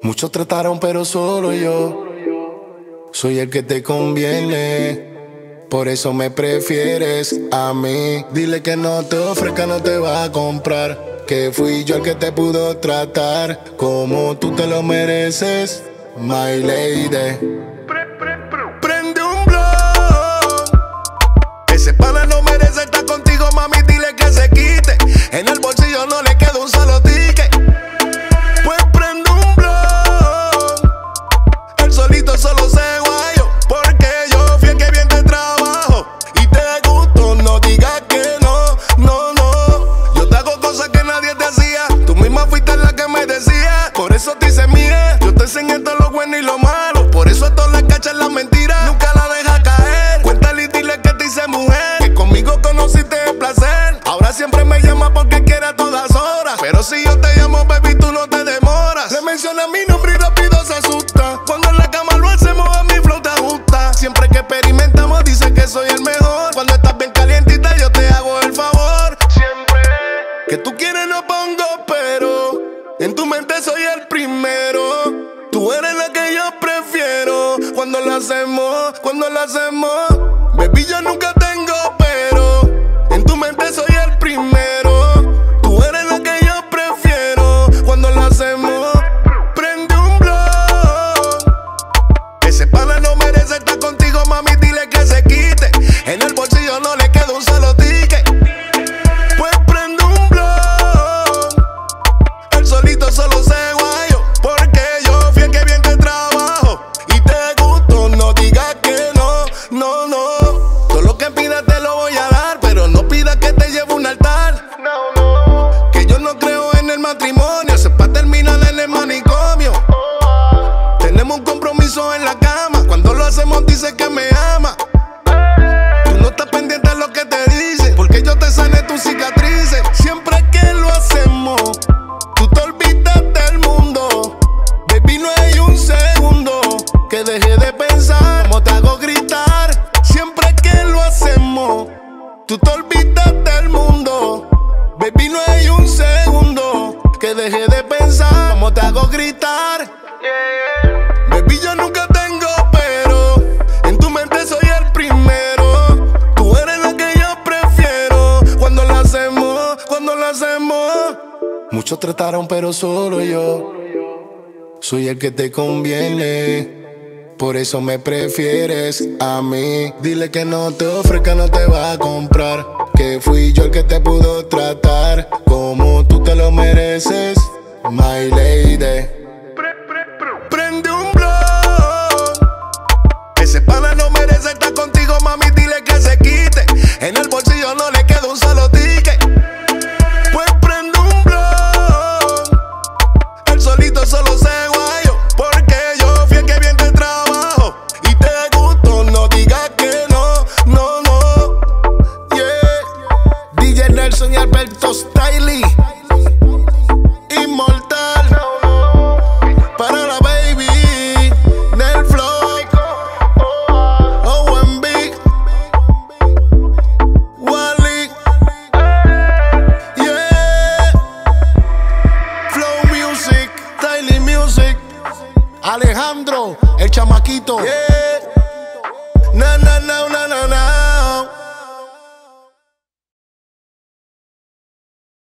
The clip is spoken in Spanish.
Muchos trataron, pero solo yo soy el que te conviene. Por eso me prefieres a mí. Dile que no te ofrezca, no te va a comprar. Que fui yo el que te pudo tratar como tú te lo mereces, my lady. Prende un blunt. Ese pana no merece estar contigo, mami, dile que se quite. En el bolsillo no le queda un solo ticket. Pues prende un blunt. Él solito solo se guayo, porque yo fui el que bien te trabajo. Y te gusto, no digas que no, no, no. Yo te hago cosas que nadie te hacía. Tú misma fuiste la que me decía. Por eso te hice mía. Yo te enseñé todo lo bueno y lo malo. Por eso esto le cachas la mentira. Nunca la deja caer. Cuéntale y dile que te hice mujer. Que conmigo conociste el placer. Ahora siempre me llama porque quiere a todas horas. Pero si yo te llamo, baby, tú no te demoras. Le menciona mi nombre y rápido se asusta. Cuando en la cama lo hacemos, a mi flow te ajusta. Siempre que experimentamos dice que soy el mejor. Cuando estás bien calientita yo te hago el favor. Siempre que tú quieres no pongo pero. En tu mente soy el primero. Tú eres la que yo prefiero. Cuando lo hacemos, baby, yo nunca tengo pero. En tu mente soy el primero. Tú eres la que yo prefiero. Cuando lo hacemos, prende un blunt. Ese pana no merece estar contigo, mami, dile que se quite. En el bolsillo no le queda un solo ticket. Pues prende un blunt. Él solito solo se guayo, porque yo fui el que bien te trabajo. Y te gusto, no digas que no, no, no. Todo lo que pidas te lo voy a dar, pero no pidas que te lleve un altar. No, no. Que yo no creo en el matrimonio, eso es pa' terminar en el manicomio. Tenemos un compromiso en la cama, cuando lo hacemos dice que me ama. Tú no estás pendiente de lo que te dicen, porque yo te sané tus cicatrices. Siempre que lo hacemos, tú te olvidas del mundo. Baby, no hay un segundo que deje de pensar cómo te hago gritar. Siempre que lo hacemos, tú te olvidas del mundo. Baby, no hay un segundo que deje de pensar cómo te hago gritar. Baby, yo nunca tengo pero. En tu mente soy el primero. Tú eres la que yo prefiero. Cuando lo hacemos, Muchos trataron, pero solo yo soy el que te conviene. Por eso me prefieres a mí. Dile que no te ofrezca, no te va a comprar. Que fui yo el que te pudo tratar como tú te lo mereces, my lady. Prende un blunt. Ese pana no merece estar contigo, mami, dile que se quite. En el bolsillo no le queda un solo ticket. Pues prende un blunt. Él solito solo se guayo, porque yo fui el que bien te trabajo. Y te gusto, no digas que no, no, no. Yeah. DJ Nelson y Alberto Stiley, inmortal. Para la baby del flow, OMB, Wally, yeah. Flow Music, Stiley Music, Alejandro, el chamaquito, yeah. Na, na, na, na.